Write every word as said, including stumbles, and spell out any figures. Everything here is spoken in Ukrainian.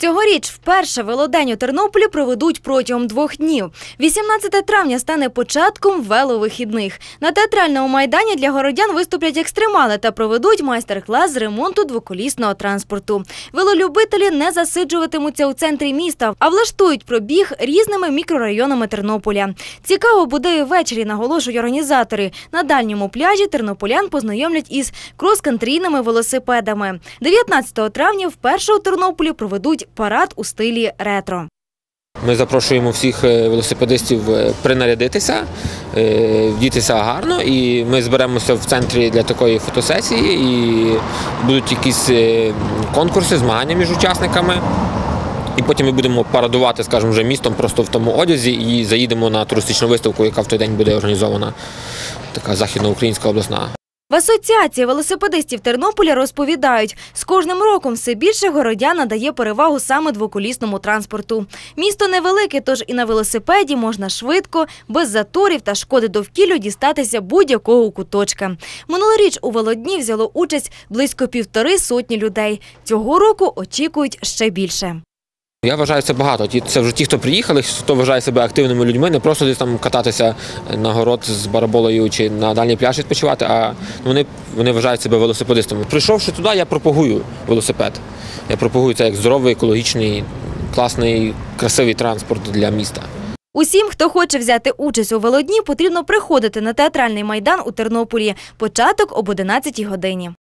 Цьогоріч вперше велодень у Тернополі проведуть протягом двох днів. вісімнадцяте травня стане початком веловихідних. На театральному майдані для городян виступлять екстремали та проведуть майстер-клас з ремонту двоколісного транспорту. Велолюбителі не засиджуватимуться у центрі міста, а влаштують пробіг різними мікрорайонами Тернополя. Цікаво буде і ввечері, наголошують організатори. На дальньому пляжі тернополян познайомлять із крос-кантрійними велосипедами. дев'ятнадцятого травня вперше у Тернополі проведуть парад у стилі ретро. Ми запрошуємо всіх велосипедистів принарядитися, вдітися гарно, і ми зберемося в центрі для такої фотосесії, і будуть якісь конкурси, змагання між учасниками. І потім ми будемо парадувати, скажімо, вже містом просто в тому одязі і заїдемо на туристичну виставку, яка в той день буде організована, така західноукраїнська обласна. В Асоціації велосипедистів Тернополя розповідають, з кожним роком все більше городян надає перевагу саме двоколісному транспорту. Місто невелике, тож і на велосипеді можна швидко, без заторів та шкоди довкіллю дістатися будь-якого куточка. Минулоріч у велодні взяло участь близько півтори сотні людей. Цього року очікують ще більше. Я вважаю, це багато. Це вже ті, хто приїхали, хто вважає себе активними людьми, не просто десь там кататися на город з бараболою чи на дальній пляж відпочивати, а вони, вони вважають себе велосипедистами. Прийшовши туди, я пропагую велосипед. Я пропагую це як здоровий, екологічний, класний, красивий транспорт для міста. Усім, хто хоче взяти участь у велодні, потрібно приходити на театральний майдан у Тернополі. Початок об одинадцятій годині.